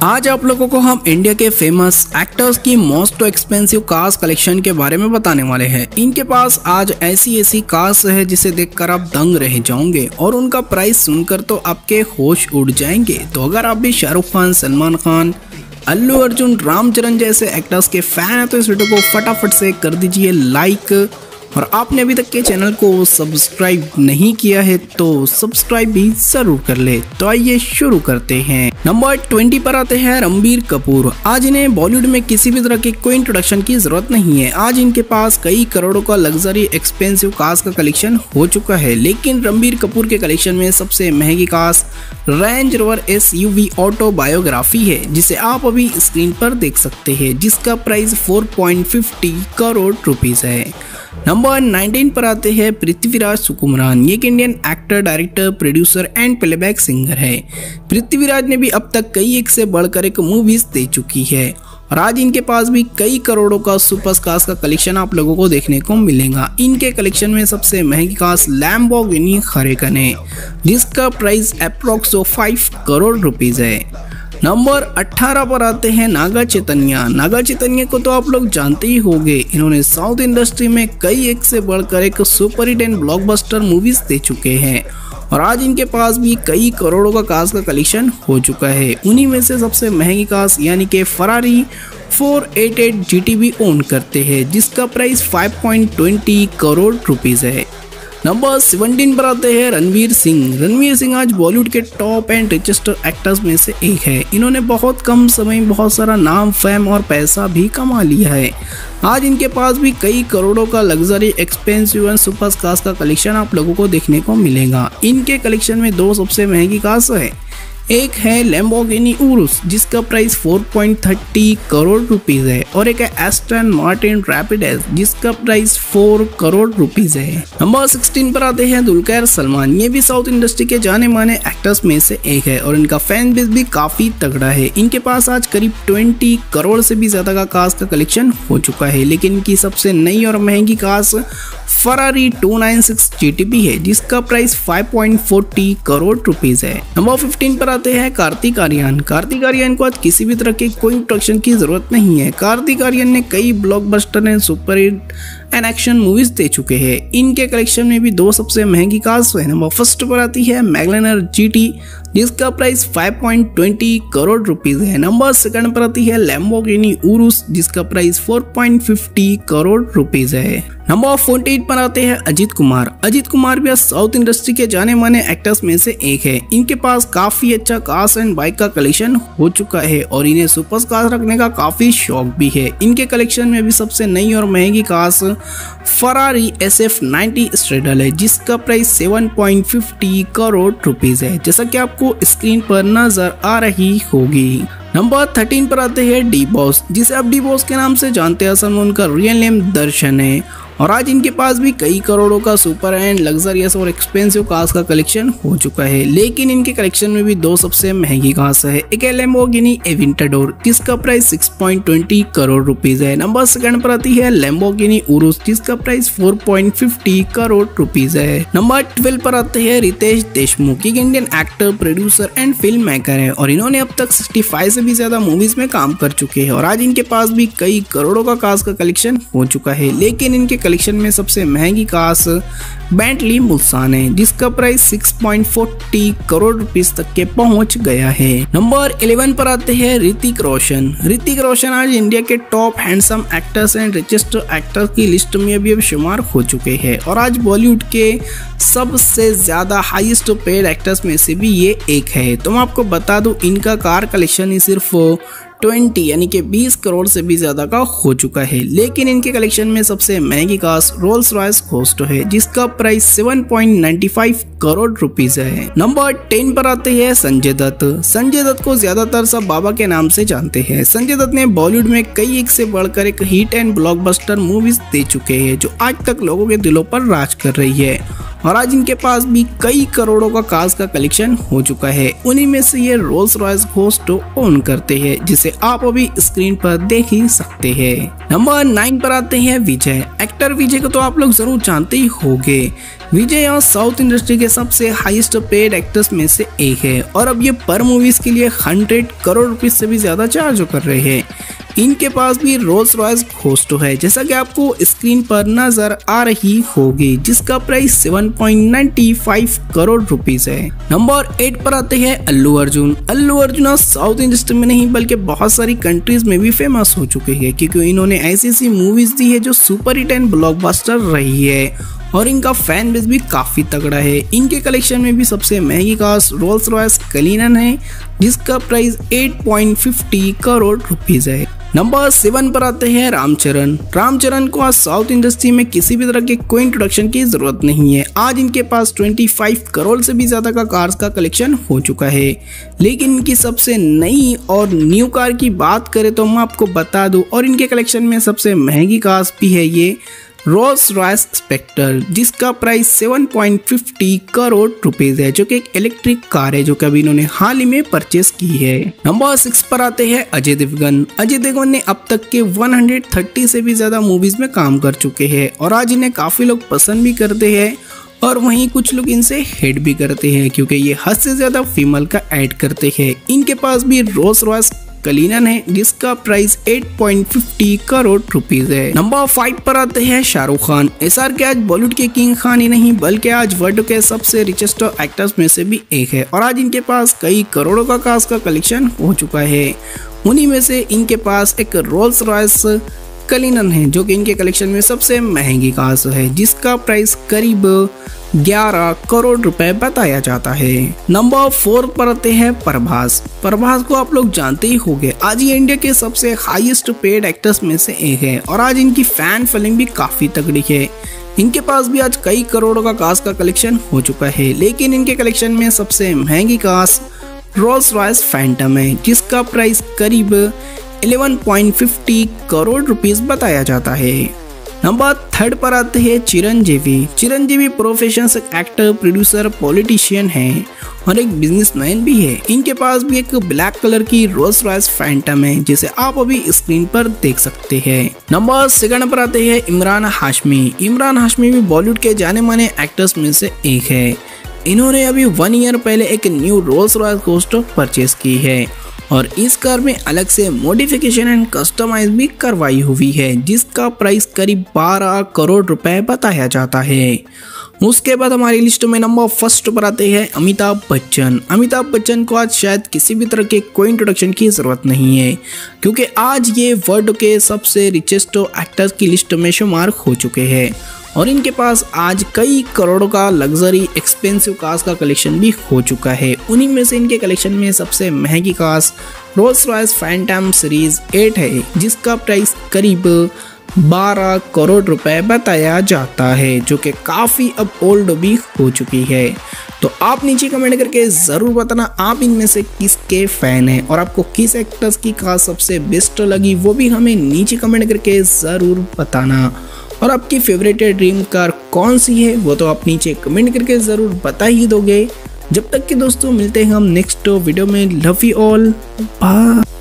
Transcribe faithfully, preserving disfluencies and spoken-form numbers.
आज आप लोगों को हम इंडिया के फेमस एक्टर्स की मोस्ट एक्सपेंसिव कार्स कलेक्शन के बारे में बताने वाले हैं। इनके पास आज ऐसी ऐसी कार्स है जिसे देखकर आप दंग रह जाओगे और उनका प्राइस सुनकर तो आपके होश उड़ जाएंगे। तो अगर आप भी शाहरुख खान, सलमान खान, अल्लू अर्जुन, रामचरण जैसे एक्टर्स के फैन हैं तो इस वीडियो को फटाफट से कर दीजिए लाइक, और आपने अभी तक के चैनल को सब्सक्राइब नहीं किया है तो सब्सक्राइब भी जरूर कर ले। तो आइए शुरू करते हैं। नंबर ट्वेंटी पर आते हैं रणबीर कपूर। आज इन्हें बॉलीवुड में किसी भी तरह की कोई इंट्रोडक्शन की जरूरत नहीं है। आज इनके पास कई करोड़ों का लग्जरी एक्सपेंसिव कार्स का कलेक्शन हो चुका है, लेकिन रणबीर कपूर के कलेक्शन में सबसे महंगी cars Range Rover S U V autobiography है, जिसे आप अभी स्क्रीन पर देख सकते हैं, जिसका price four point fifty crore rupees है। नंबर नाइनटीन पर आते हैं पृथ्वीराज सुकुमारन। ये एक Indian actor, director, producer and playback singer है। पृथ्वीराज ने भी अब तक कई एक से बढ़कर एक मूवीज दे चुकी है और आज इनके पास भी कई करोड़ों का सुपरकार्स का कलेक्शन आप लोगों को देखने को मिलेगा। इनके कलेक्शन में सबसे महंगी कार्स लैम्बोर्गिनी हरेकन है, जिसका price approx five crore rupees है। नंबर अठारह पर आते हैं नागा चैतन्य। नागा चैतन्य को तो आप लोग जानते ही होंगे। इन्होंने साउथ इंडस्ट्री में कई एक से बढ़कर एक super hit and blockbuster movies दे चुके हैं और आज इनके पास भी कई करोड़ों का कार्स का कलेक्शन हो चुका है। उन्हीं में से सबसे महंगी कार्स यानी कि Ferrari four eight eight G T भी ओन करते हैं, जिसका price five point twenty crore rupees है। नंबर सेवनटीन पर आते हैं रणवीर सिंह। रणवीर सिंह आज बॉलीवुड के टॉप एंड रिचेस्ट एक्टर्स में से एक है। इन्होंने बहुत कम समय में बहुत सारा नाम, फेम और पैसा भी कमा लिया है। आज इनके पास भी कई करोड़ों का luxury expensive and super cars का कलेक्शन आप लोगों को देखने को मिलेगा। इनके कलेक्शन में दो सबसे महंगी कार्स है। एक है लैम्बोर्गिनी उरुस, जिसका price four point thirty crore rupees है, और एक है एस्टन मार्टिन रैपिडेस, जिसका प्राइस फोर करोड़ रुपीस है। नंबर सिक्सटीन पर आते हैं दुलकर सलमान। ये भी साउथ इंडस्ट्री के जाने माने एक्टर्स में से एक है और इनका फैन बेस भी काफी तगड़ा है। इनके पास आज करीब ट्वेंटी करोड़ से भी ज्यादा का कार्स का कलेक्शन हो चुका है, लेकिन इनकी सबसे नई और महंगी cars Ferrari two nine six G T B है, जिसका price five point forty crore rupees है। नंबर फिफ्टीन पर आते हैं कार्तिक आर्यन। कार्तिक आर्यन को आज किसी भी तरह की कोई इंट्रोडक्शन की जरूरत नहीं है। कार्तिक आर्यन ने कई blockbuster and super hit and action movies दे चुके हैं। इनके कलेक्शन में भी दो सबसे महंगी कार्स है। नंबर फर्स्ट पर आती है मैग्लेनर जी टी, जिसका price five point twenty crore rupees है। नंबर सेकंड पर आती है लैम्बोर्गिनी उरुस, जिसका price four point fifty crore rupees है। नंबर फोर्टीन पर आते हैं अजीत कुमार। अजीत कुमार भी साउथ इंडस्ट्री के जाने माने एक्टर्स में से एक है। इनके पास काफी अच्छा कार्स एंड बाइक का कलेक्शन हो चुका है और इन्हें सुपर कार्स रखने का काफी शौक भी है। इनके कलेक्शन में भी सबसे नई और महंगी cars Ferrari S F ninety Stradale है, जिसका price seven point fifty crore rupees है, जैसा कि आपको स्क्रीन पर नजर आ रही होगी। नंबर थर्टीन पर आते हैं डी बॉस, जिसे आप डी बॉस के नाम से जानते हैं। असल में उनका रियल नेम दर्शन है और आज इनके पास भी कई करोड़ों का सुपर एंड लग्जरियस और एक्सपेंसिव कार्स का कलेक्शन हो चुका है, लेकिन इनके कलेक्शन में भी दो सबसे महंगी कार्स है। एक है लैम्बोर्गिनी एवेंटाडोर, जिसका price six point twenty crore rupees है। नंबर सेकंड पर आती है लैम्बोर्गिनी उरुस, जिसका price four point fifty crore rupees है। नंबर ट्वेल्व पर आते हैं रितेश देशमुख। एक Indian actor, producer and film maker है और इन्होंने अब तक सिक्सटी फाइव से भी ज्यादा मूवीज में काम कर चुके हैं और आज इनके पास भी कई करोड़ों का कार्स का कलेक्शन हो चुका है, लेकिन इनके कलेक्शन में सबसे महंगी कार्स बेंटली मुल्सान है, जिसका price six point forty crore rupees तक के पहुंच गया है। नंबर इलेवन पर आते हैं ऋतिक रोशन। ऋतिक रोशन आज इंडिया के top handsome actors and richest actors की लिस्ट में भी अब शुमार हो चुके हैं और आज बॉलीवुड के सबसे ज्यादा हाईएस्ट पेड एक्टर्स में से भी ये एक है। तो मैं आपको बता दूं, इनका कार कलेक्शन ही सिर्फ ट्वेंटी यानी कि बीस करोड़ से भी ज्यादा का हो चुका है, लेकिन इनके कलेक्शन में सबसे महंगी कार रोल्स रॉयस घोस्ट है, जिसका price seven point ninety five crore rupees है। नंबर टेन पर आते हैं संजय दत्त। संजय दत्त को ज्यादातर सब बाबा के नाम से जानते हैं। संजय दत्त ने बॉलीवुड में कई एक से बढ़कर एक हिट एंड ब्लॉकबस्टर मूवीज दे चुके हैं, जो आज तक लोगों के दिलों पर राज कर रही है और आज इनके पास भी कई करोड़ों का कार्स का कलेक्शन हो चुका है। उन्हीं में से ये रोल्स रॉयस घोस्ट ओन करते हैं, जिसे आप अभी स्क्रीन पर देख ही सकते हैं। नंबर नाइन पर आते हैं विजय। एक्टर विजय को तो आप लोग जरूर जानते ही होंगे। विजय यहाँ साउथ इंडस्ट्री के सबसे हाईएस्ट पेड एक्टर्स में से एक है और अब ये पर मूवीज के लिए हंड्रेड करोड़ रुपीज से भी ज्यादा चार्ज कर रहे हैं। इनके पास भी रोल्स रॉयस घोस्ट है, जैसा कि आपको स्क्रीन पर नजर आ रही होगी, जिसका price seven point nine five crore rupees है। नंबर एट पर आते हैं अल्लू अर्जुन। अल्लू अर्जुन साउथ इंडस्ट्री में नहीं बल्कि बहुत सारी कंट्रीज में भी फेमस हो चुके हैं, क्योंकि इन्होंने ऐसी ऐसी मूवीज दी है जो सुपर हिट एंड ब्लॉकबस्टर रही है और इनका फैन बेस भी काफी तगड़ा है। इनके कलेक्शन में भी सबसे महंगी कार रोल्स रॉयस कलिनन है, जिसका price eight point five crore rupees है। नंबर सेवन पर आते हैं रामचरण। रामचरण को आज साउथ इंडस्ट्री में किसी भी तरह के कोई इंट्रोडक्शन की जरूरत नहीं है। आज इनके पास पच्चीस करोड़ से भी ज्यादा का कार्स का कलेक्शन हो चुका है। लेकिन इनकी सबसे नई और न्यू कार की बात करें तो मैं आपको बता दूं, और इनके कलेक्शन में सबसे महंगी कार्स भी है ये रोल्स रॉयस स्पेक्टर, जिसका price seven point five crore rupees है, जो कि एक इलेक्ट्रिक कार है जो कि अभी इन्होंने हाल ही में परचेस की है। नंबर सिक्स पर आते हैं अजय देवगन। अजय देवगन ने अब तक के एक सौ तीस से भी ज्यादा मूवीज में काम कर चुके हैं और आज इन्हें काफी लोग पसंद भी करते हैं और वहीं कुछ लोग इनसे हेट भी करते हैं, क्योंकि ये हद से ज्यादा फीमेल का ऐड करते हैं। इनके पास भी रोल्स रॉयस कलिनन है, जिसका price eight point five crore rupees है। नंबर फाइव पर आते हैं शाहरुख खान। एसआर के आज बॉलीवुड के किंग खान ही नहीं बल्कि आज वर्ल्ड के सबसे रिचेस्ट एक्टर्स में से भी एक है और आज इनके पास कई करोड़ों का कार्स का कलेक्शन हो चुका है। उन्हीं में से इनके पास एक रोल्स रॉयस कलिनन है, जो कि इनके कलेक्शन में सबसे महंगी कार्स है, जिसका प्राइस करीब ग्यारह करोड़ रुपए बताया जाता है। नंबर फोर पर आते हैं प्रभास। प्रभास को आप लोग जानते ही होंगे। आज ये इंडिया के सबसे हाईएस्ट पेड एक्टर्स में से एक है और आज इनकी फैन फॉलोइंग भी काफी तगड़ी है। इनके पास भी आज कई करोड़ों का कार्स का कलेक्शन हो चुका है, लेकिन इनके कलेक्शन में सबसे महंगी कार्स रोल्स रॉयस फैंटम है, जिसका प्राइस करीब ग्यारह पॉइंट फाइव करोड़ रुपीस बताया जाता है। नंबर थर्ड पर आते हैं चिरंजीवी। चिरंजीवी प्रोफेशन से एक्टर, प्रोड्यूसर, पॉलिटिशियन है और एक बिजनेसमैन भी है। इनके पास भी एक ब्लैक कलर की रोल्स रॉयस फैंटम है, जिसे आप अभी स्क्रीन पर देख सकते हैं। नंबर सेकंड पर आते हैं इमरान हाशमी। इमरान हाशमी भी बॉलीवुड के जाने माने एक्टर्स में से एक है। इन्होंने अभी वन ईयर पहले एक new Rolls Royce Ghost purchase की है और इस कार में अलग से मॉडिफिकेशन एंड कस्टमाइज भी करवाई हुई है, जिसका प्राइस करीब बारह करोड़ रुपए बताया जाता है। उसके बाद हमारी लिस्ट में नंबर फर्स्ट पर आते हैं अमिताभ बच्चन। अमिताभ बच्चन को आज शायद किसी भी तरह के कोई इंट्रोडक्शन की जरूरत नहीं है, क्योंकि आज ये वर्ल्ड के सबसे रिचेस्ट एक्टर्स की लिस्ट में शुमार हो चुके हैं और इनके पास आज कई करोड़ों का लग्जरी एक्सपेंसिव कार्स का कलेक्शन भी हो चुका है। उन्हीं में से इनके कलेक्शन में सबसे महंगी cars Rolls Royce Phantom series eight है, जिसका प्राइस करीब बारह करोड़ रुपए बताया जाता है, जो कि काफ़ी अब ओल्ड भी हो चुकी है। तो आप नीचे कमेंट करके ज़रूर बताना आप इनमें से किसके फ़ैन हैं और आपको किस एक्टर्स की कार सबसे बेस्ट लगी, वो भी हमें नीचे कमेंट करके ज़रूर बताना। और आपकी फेवरेट ड्रीम कार कौन सी है वो तो आप नीचे कमेंट करके ज़रूर बता ही दोगे। जब तक कि दोस्तों मिलते हैं हम नेक्स्ट वीडियो में। Love you all, bye.